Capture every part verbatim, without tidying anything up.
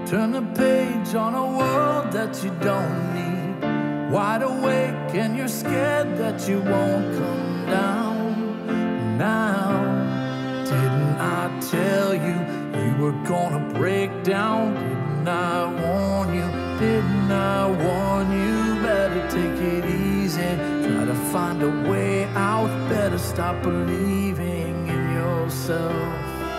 Turn the page on a world that you don't need. Wide awake and you're scared that you won't come down now. Didn't I tell you you were gonna break down? Didn't I warn you? Didn't I warn you? Better take it easy. Try to find a way out. Better stop believing in yourself.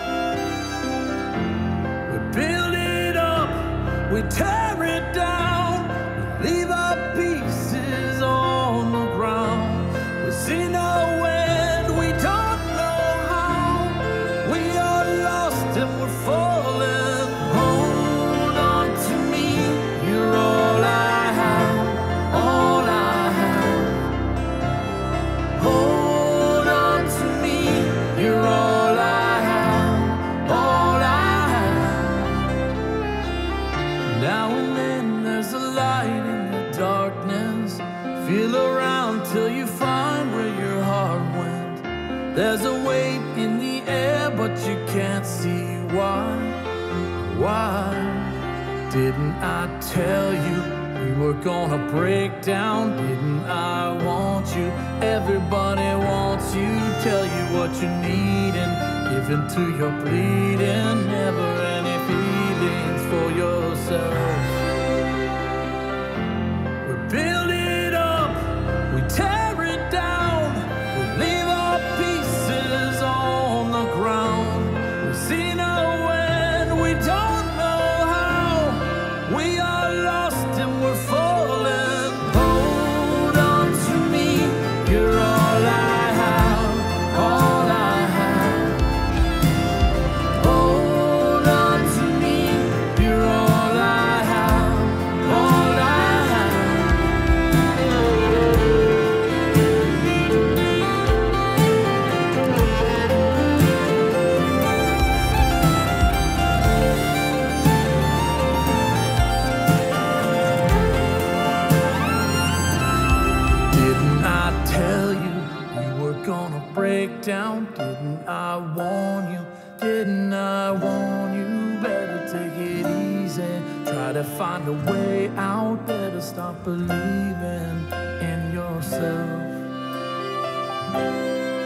We build it up, we tear it down, we leave our pieces on the ground. We see no end, we don't know how. We are lost and we're falling. Hold on to me, you're all I have, all I have. Hold on to me, you're all I have, all I have. Now and then there's a light in the darkness. Feel around till you find where your heart went. There's a weight in the air, but you can't see why. Why? Didn't I tell you you were gonna break down? Didn't I want you? Everybody wants you. Tell you what you need and give into your bleeding. Never any feelings for yourself. We build it up, we tear it down, we leave our pieces on the ground. We see no end, we don't know how. We are lost and we're falling. Hold on to me, you're all I have, all I have. Hold on to me, you're all I have, all I have. Didn't I tell you you were gonna break down? Didn't I warn you? Didn't I warn you? Better take it easy. Try to find a way out. Better stop believing in yourself.